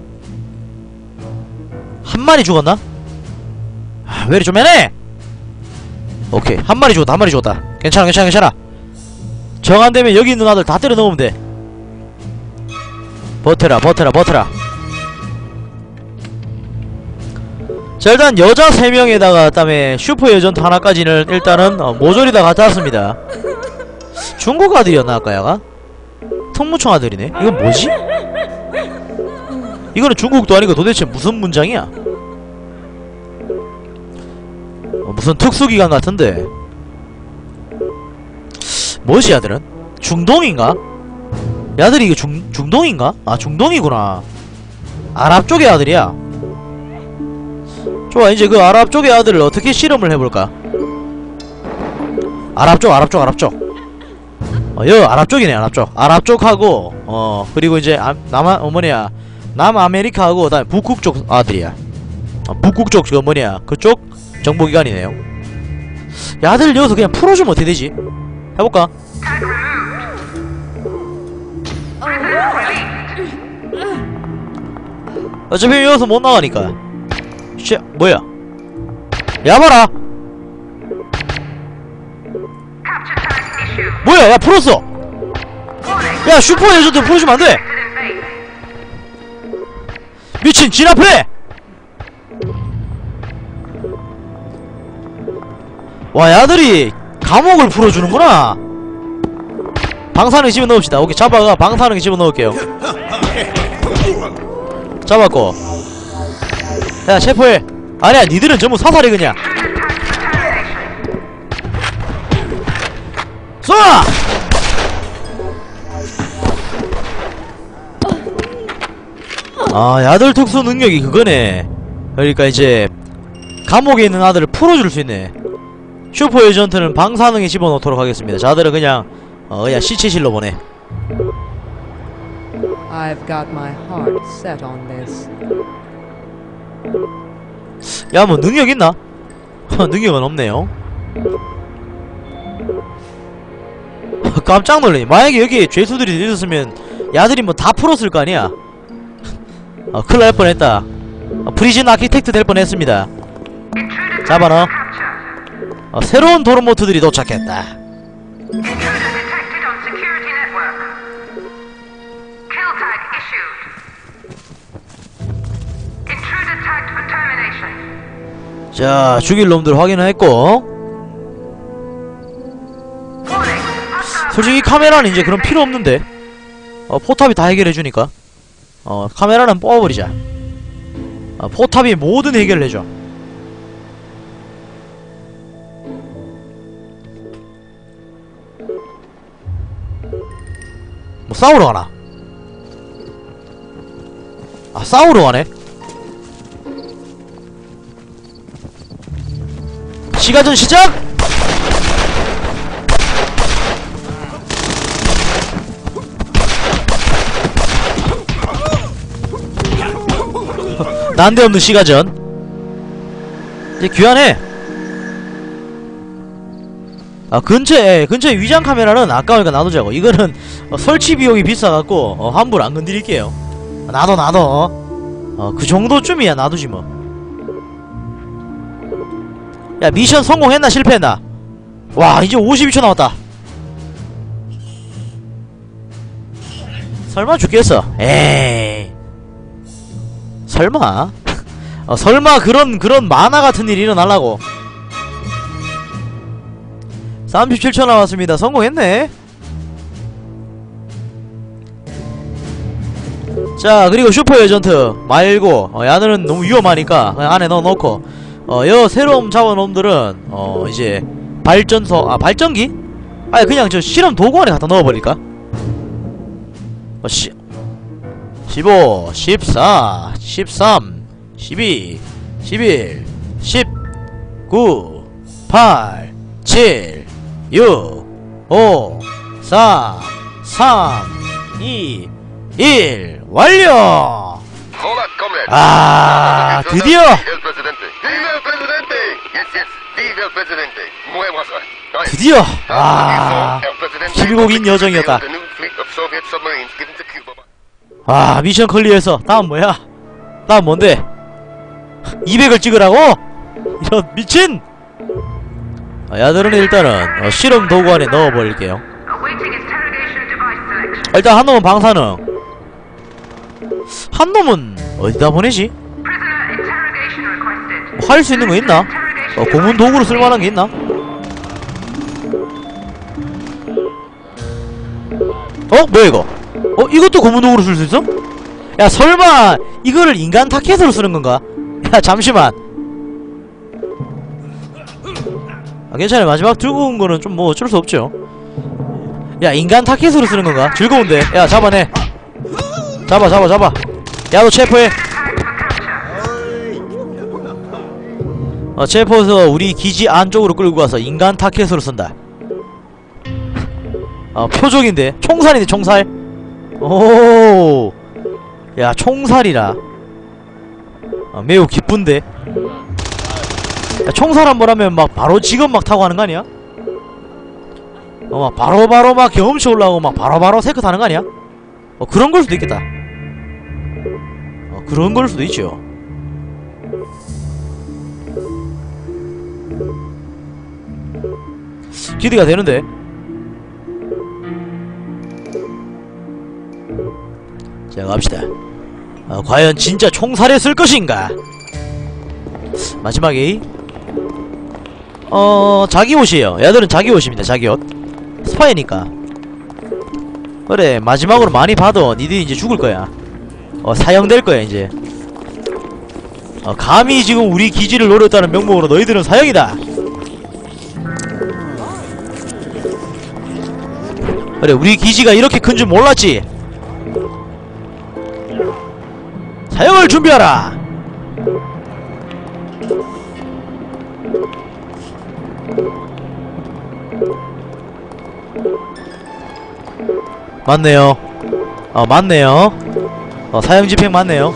한 마리 죽었나? 왜 이리 좀 해내? 오케이, 한 마리 죽었다. 괜찮아. 정 안되면 여기 있는 아들 다 때려 넣으면 돼. 버텨라. 자, 일단 여자 3명에다가 그다음에 슈퍼 예전트 하나까지는 일단은 모조리 다 갖다 왔습니다. 중국 아들이었나 아까 야가? 특무총 아들이네. 이건 뭐지? 이거는 중국도 아니고 도대체 무슨 문장이야? 무슨 특수기관 같은데. 뭐지 야들은? 중동인가? 야들이 이게 중동인가? 중동이구나. 아랍 쪽의 아들이야. 좋아, 이제 그 아랍 쪽의 아들을 어떻게 실험을 해볼까? 아랍 쪽. 여기 아랍 쪽이네, 아랍 쪽. 아랍 쪽하고, 그리고 이제, 남아메리카하고, 그 다음에 북극 쪽 아들이야. 북극 쪽, 그쪽 정보기관이네요. 야들 여기서 그냥 풀어주면 어떻게 되지? 해볼까? 어차피 여기서 못 나가니까. 쉣, 뭐야? 야 봐라. 뭐야? 야 풀었어. 야 슈퍼 에이전트 풀어주면 안 돼. 미친 진압해. 와 야들이 감옥을 풀어주는구나. 방사능 집어넣읍시다. 오케이 잡아가 방사능 집어넣을게요. 잡았고. 야 체포해. 아니야 니들은 전부 사살이 그냥. 쏴! 아 야들 특수 능력이 그거네. 그러니까 이제 감옥에 있는 아들을 풀어줄 수 있네. 슈퍼 에이전트는 방사능에 집어넣도록 하겠습니다. 자들은 그냥 시체실로 보내. I've got my heart set on this. 야 뭐 능력 있나? 능력은 없네요. 깜짝 놀라니. 만약에 여기 죄수들이 있었으면 야들이 뭐 다 풀었을 거 아니야. 큰일 날 뻔했다. 프리즌 아키텍트 될 뻔했습니다. 잡아넣어. 새로운 도로모트들이 도착했다. 자 죽일 놈들 확인을 했고, 솔직히 카메라는 이제 그런 필요 없는데 포탑이 다 해결해주니까 카메라는 뽑아버리자. 포탑이 모든 해결을 해줘. 뭐 싸우러 가나? 아 싸우러 가네? 시가전 시작! 난데없는 시가전. 이제 귀환해. 근처에 위장 카메라는 아까우니까 놔두자고. 이거는 설치 비용이 비싸갖고 함부로 안 건드릴게요. 놔둬. 그 정도쯤이야 놔두지 뭐. 야 미션 성공했나 실패했나? 와 이제 52초 남았다. 설마 죽겠어? 에이 설마? 설마 그런 만화 같은 일이 일어나려고. 37초 남았습니다. 성공했네. 자 그리고 슈퍼 에이전트 말고 야들은 너무 위험하니까 그냥 안에 넣어놓고 여 새로운 잡아놈들은 이제 발전소 발전기? 아니 그냥 저 실험 도구 안에 갖다 넣어버릴까? 15 14 13 12 11 10 9 8 7 6 5 4 3 2 1 완료! 아 드디어! 드디어! 아 길고 긴 여정이었다. 아 미션 클리어했어. 다음 뭐야? 다음 뭔데? 200을 찍으라고? 이런 미친! 야들은 일단은 실험 도구 안에 넣어버릴게요. 일단 한 놈은 방사능. 한 놈은 어디다 보내지? 뭐 할 수 있는 거 있나? 고문 도구로 쓸만한 게 있나? 뭐야 이거? 이것도 고문 도구로 쓸 수 있어? 야 설마 이거를 인간 타켓으로 쓰는 건가? 야 잠시만. 괜찮아. 마지막 들고 온 거는 좀 뭐 어쩔 수 없죠. 야 인간 타켓으로 쓰는 건가? 즐거운데. 야 잡아내. 잡아. 야 너 체포해. 체포해서 우리 기지 안쪽으로 끌고 가서 인간 타켓으로 쓴다. 표적인데. 총살이네 총살. 오. 야 총살이라. 매우 기쁜데. 야, 총살 한 번 하면 막 바로 직업 막 타고 하는 거 아니야? 막 바로바로 막 경험치 올라오고 막 바로바로 세크 타는 거 아니야? 그런 걸 수도 있겠다. 그런 걸 수도 있죠. 기대가 되는데. 자, 갑시다. 과연 진짜 총살에 쓸 것인가? 마지막에 자기 옷이에요. 얘들은 자기 옷입니다. 자기 옷. 스파이니까. 그래, 마지막으로 많이 봐도 니들이 이제 죽을 거야. 사형될 거야 이제. 감히 지금 우리 기지를 노렸다는 명목으로 너희들은 사형이다. 그래, 우리 기지가 이렇게 큰 줄 몰랐지. 사형을 준비하라. 맞네요. 맞네요. 사형 집행 맞네요.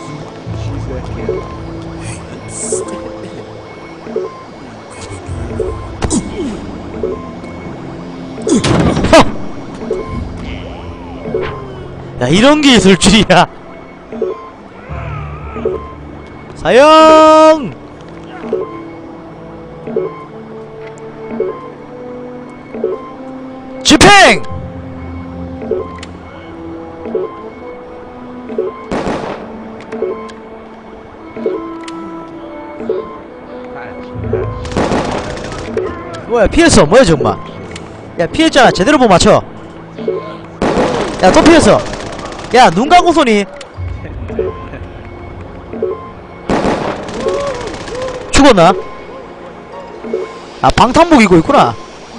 야, 이런 게 있을 줄이야. 사형! 집행! 뭐야, 피했어. 뭐야 정말. 야, 피했잖아. 제대로 못 맞춰. 야, 또 피했어. 야, 눈 감고 쏘니. 죽었나? 방탄복 입고 있구나.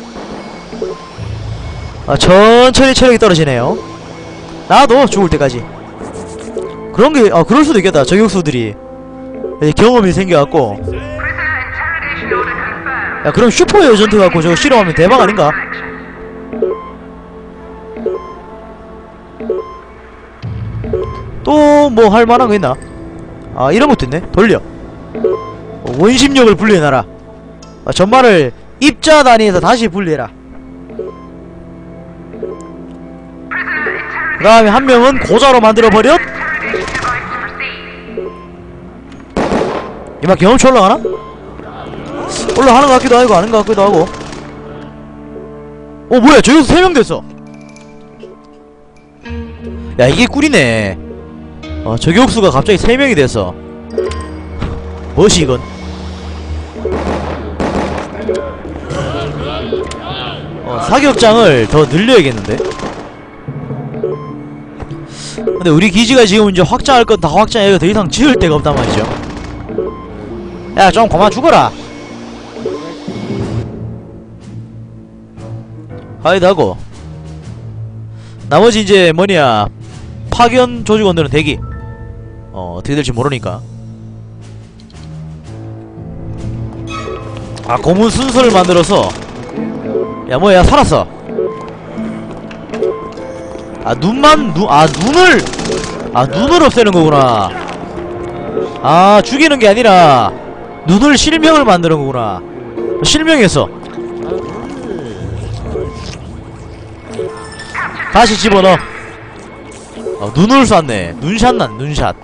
천천히 체력이 떨어지네요. 나도 죽을 때까지. 그런게 그럴 수도 있겠다. 저격수들이 경험이 생겨갖고. 야, 그럼 슈퍼 에어전트 갖고 저거 실험하면 대박 아닌가? 또 뭐 할만한 거 있나? 이런 것도 있네. 돌려. 원심력을 분리해놔라. 전말을 입자 단위에서 다시 분리해라. 그 다음에 한 명은 고자로 만들어버렸. 이만 경험치 올라가나? 올라가는 것 같기도 하고 아닌 것 같기도 하고. 뭐야, 저기서 3명 됐어. 야, 이게 꿀이네. 저격수가 갑자기 3명이 됐어. 뭐시 이건? 사격장을 더 늘려야겠는데? 근데 우리 기지가 지금 이제 확장할 건 다 확장해서 더 이상 지을 데가 없단 말이죠. 야, 좀 그만 죽어라. 하이드하고 나머지 이제 뭐냐, 파견 조직원들은 대기. 어떻게 될지 모르니까. 고문 순서를 만들어서. 야, 뭐야, 살았어. 눈을 없애는 거구나. 죽이는 게 아니라 눈을 실명을 만드는 거구나. 실명했어. 다시 집어넣어. 눈을 쐈네. 눈샷 난 눈샷.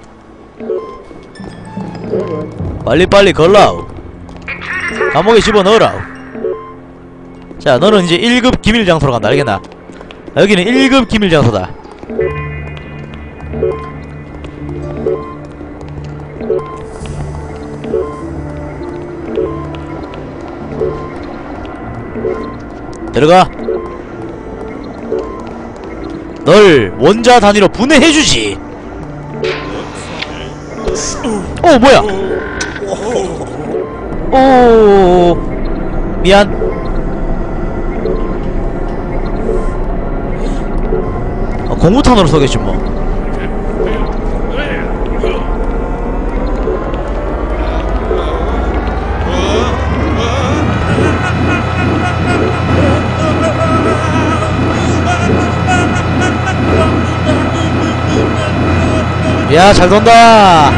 빨리빨리 걸라우. 감옥에 집어넣으라우. 자, 너는 이제 1급 기밀 장소로 간다. 알겠나? 여기는 1급 기밀 장소다. 들어가. 널 원자 단위로 분해해주지. 뭐야. 미안. 공무탄으로 쏘겠지 뭐. 야, 잘 돈다.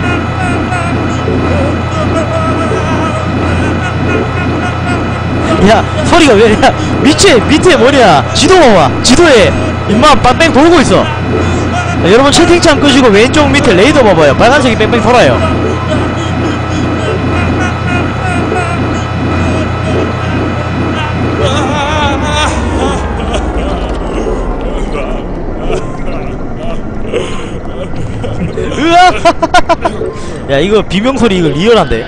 야, 소리가 왜, 야, 밑에 뭐냐, 지도 봐봐. 지도에 임마 빵뺑 돌고 있어. 여러분 채팅창 끄시고 왼쪽 밑에 레이더 봐봐요. 빨간색이 뺑뺑 돌아요. 으아! 야 이거 비명소리 이거 리얼한데.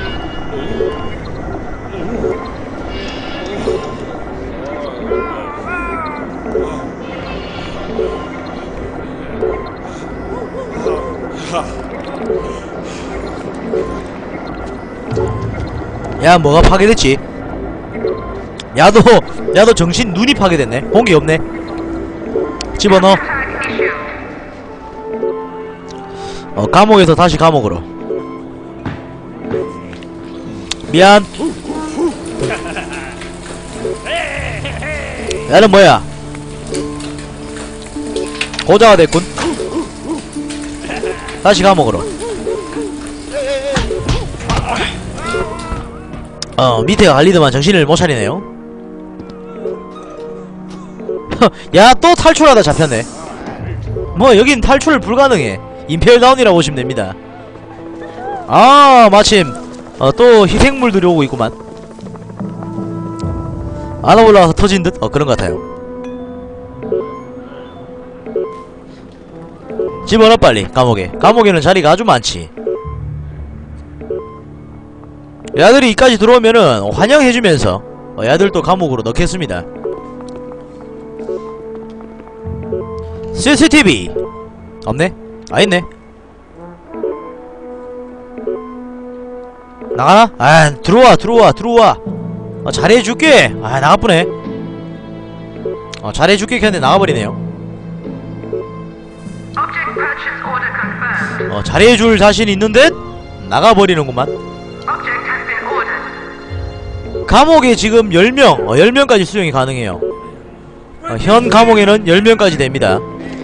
야 뭐가 파괴됐지? 야도 정신 눈이 파괴됐네. 공기 없네. 집어넣어. 감옥에서 다시 감옥으로. 미안. 야는 뭐야? 고자가 됐군. 다시 감옥으로. 밑에가 갈리더만 정신을 못 차리네요. 야 또 탈출하다 잡혔네. 뭐 여긴 탈출 불가능해. 임페일다운이라고 보시면 됩니다. 아 마침 또 희생물들이 오고 있구만. 안아 올라가서 터진 듯? 그런 것 같아요. 집어넣어 빨리 감옥에. 감옥에는 자리가 아주 많지. 야들이 이까지 들어오면은 환영해주면서 야들도 감옥으로 넣겠습니다. CCTV 없네? 있네. 나가나? 들어와. 잘해줄게. 나가쁘네. 잘해줄게 했는데 나가버리네요. 잘해줄 자신 있는 듯? 나가버리는구만. 감옥에 지금 10명 10명까지 수용이 가능해요. 현 감옥에는 10명까지 됩니다.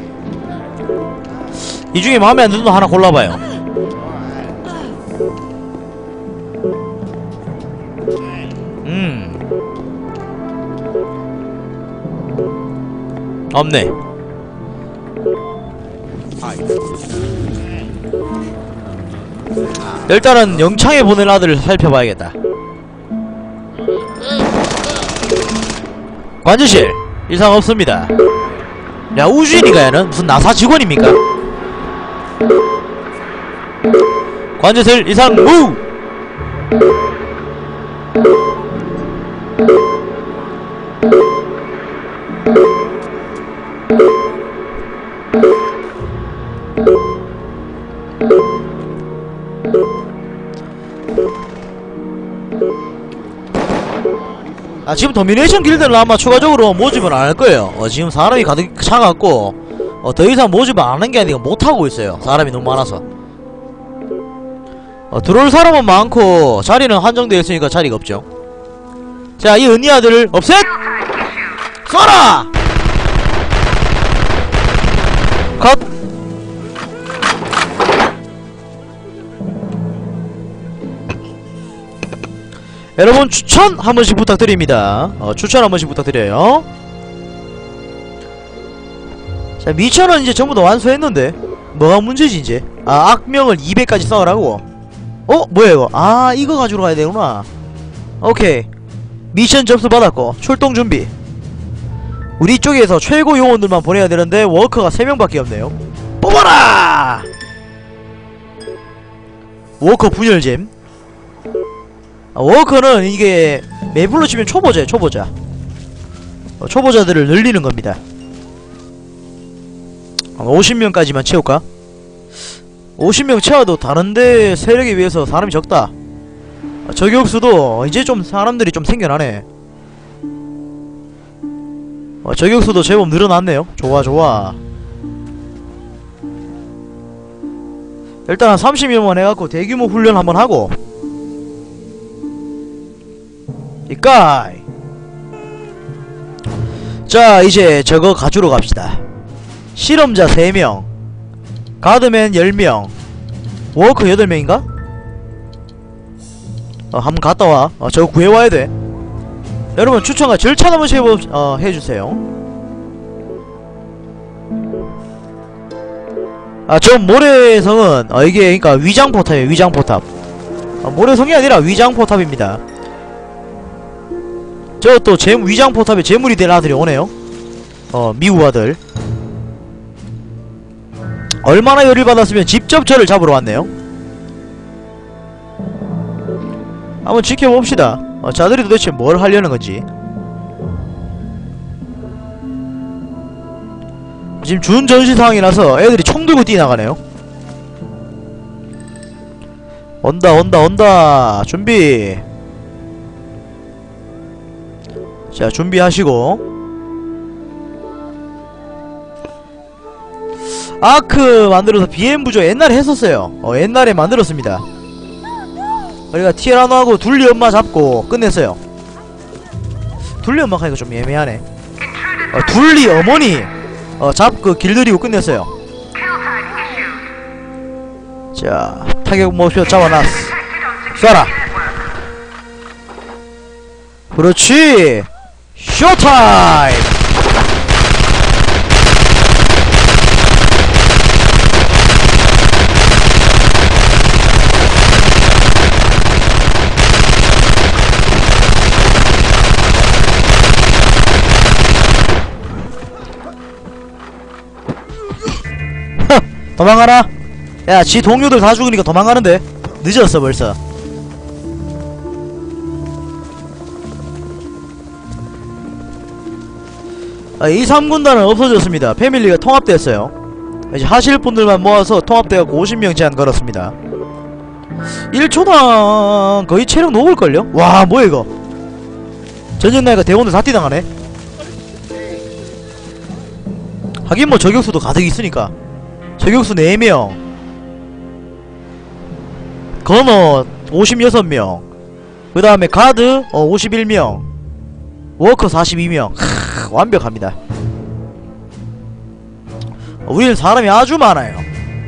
이 중에 마음에 안 드는 거 하나 골라봐요. 없네. 일단은 영창에 보낸 아들을 살펴봐야겠다. 관저실 이상 없습니다. 야 우주인이가 얘는 무슨 나사 직원입니까? 관저실 이상 무! 지금 도미네이션 길드는 아마 추가적으로 모집을 안 할 거예요. 지금 사람이 가득 차갖고 더 이상 모집을 안 하는 게 아니라 못하고 있어요. 사람이 너무 많아서. 들어올 사람은 많고 자리는 한정되어 있으니까 자리가 없죠. 자, 이 은니아들을 없앳! 쏴라! 컷! 여러분 추천 한 번씩 부탁드립니다. 추천 한 번씩 부탁드려요. 자, 미션은 이제 전부 다 완수했는데 뭐가 문제지 이제? 악명을 200까지 쌓으라고? 뭐야 이거? 이거 가지러 가야 되구나. 오케이. 미션 접수 받았고 출동 준비. 우리 쪽에서 최고 요원들만 보내야 되는데 워커가 3명밖에 없네요. 뽑아라! 워커 분열잼. 워커는 이게 맵으로 치면 초보자예요. 초보자. 초보자들을 늘리는 겁니다. 50명까지만 채울까? 50명 채워도 다른데 세력에 비해서 사람이 적다. 저격수도 이제 좀 사람들이 좀 생겨나네. 저격수도 제법 늘어났네요. 좋아. 일단 한 30명만 해갖고 대규모 훈련 한번 하고 이까이. 자, 이제 저거 가주러 갑시다. 실험자 3명, 가드맨 10명, 워커 8명인가? 한번 갔다와. 저거 구해와야 돼. 여러분 추천과 절차 한번 해주세요. 저 모래성은 이게 그러니까 위장포탑이에요. 위장포탑. 모래성이 아니라 위장포탑입니다. 저 또 위장포탑에 재물이 될 아들이 오네요. 미국 아들. 얼마나 열을 받았으면 직접 저를 잡으러 왔네요. 한번 지켜봅시다. 자들이 도대체 뭘 하려는 건지. 지금 준전시 상황이라서 애들이 총 들고 뛰어나가네요. 온다 온다 온다. 준비. 자, 준비하시고. 아크 만들어서 BM 부조 옛날에 했었어요. 옛날에 만들었습니다. 우리가 티라노하고 둘리 엄마 잡고 끝냈어요. 둘리 엄마 하니까 좀 애매하네. 둘리 어머니 잡고 길들이고 끝냈어요. 자, 타격 목표 잡아놨어. 쏴라. 그렇지. 쇼타임. 도망가라. 야, 지 동료들 다 죽으니까 도망가는데 늦었어 벌써. 이 3군단은 없어졌습니다. 패밀리가 통합되었어요. 이제 하실 분들만 모아서 통합되었고 50명 제한 걸었습니다. 1초당 거의 체력 녹을걸요? 와, 뭐야 이거. 전쟁나이가 대원들 다 뛰어나가네. 하긴 뭐 저격수도 가득 있으니까. 저격수 4명, 건어 56명, 그 다음에 가드 51명, 워커 42명. 완벽합니다. 우리는 사람이 아주 많아요.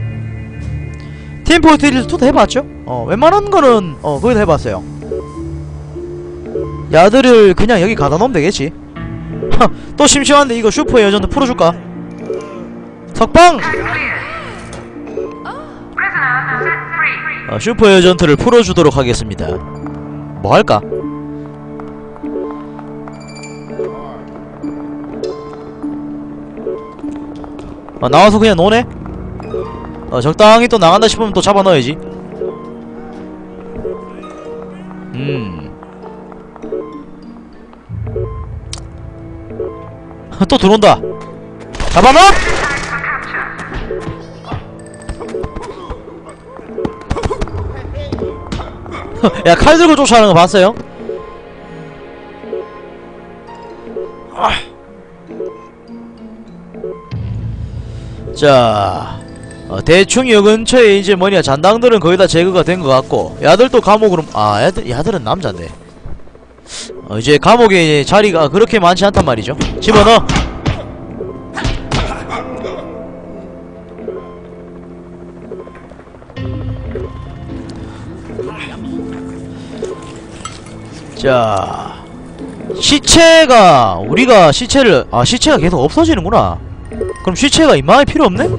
팀포트리스도 해봤죠? 웬만한 거는 거기도 해봤어요. 야들을 그냥 여기 가다 놓으면 되겠지. 또 심심한데 이거 슈퍼 여전도 풀어줄까? 석방! 슈퍼 에전트를 풀어주도록 하겠습니다. 뭐 할까? 나와서 그냥 노네? 적당히 또 나간다 싶으면 또 잡아 넣어야지. 또 들어온다. 잡아놔! 야, 칼 들고 쫓아가는 거 봤어요? 자, 대충 여 근처에 이제 뭐냐 잔당들은 거의 다 제거가 된 것 같고, 야들도 감옥으로 야들은 남잔데 이제 감옥에 자리가 그렇게 많지 않단 말이죠. 집어넣어. 자, 시체가 우리가 시체를 시체가 계속 없어지는구나. 그럼 시체가 이만할 필요 없네?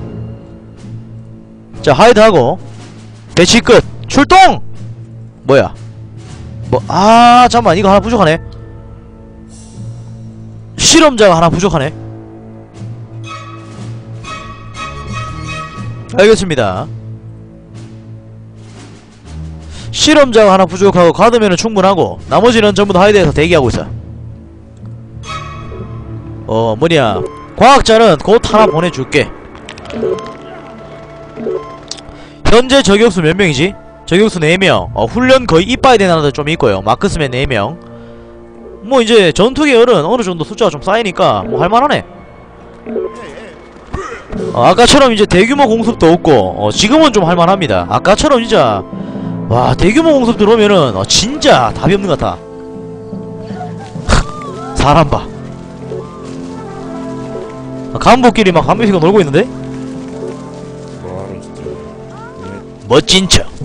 자, 하이드하고 배치 끝. 출동! 뭐야? 잠깐만, 이거 하나 부족하네. 실험자가 하나 부족하네. 알겠습니다. 실험자가 하나 부족하고 가드면은 충분하고 나머지는 전부 다 하이드에서 대기하고 있어. 뭐냐, 과학자는 곧 하나 보내줄게. 현재 저격수 몇 명이지? 저격수 4명. 훈련 거의 이빠이 된 하나도 좀 있고요. 마크스맨 4명. 뭐 이제 전투 계열은 어느정도 숫자가 좀 쌓이니까 뭐 할만하네. 아까처럼 이제 대규모 공습도 없고 지금은 좀 할만합니다. 아까처럼 진짜 와, 대규모 공습 들어오면은 진짜 답이 없는 것 같아. 사람 봐. 간부끼리 막 담배 피고 놀고 있는데? 멋진 척.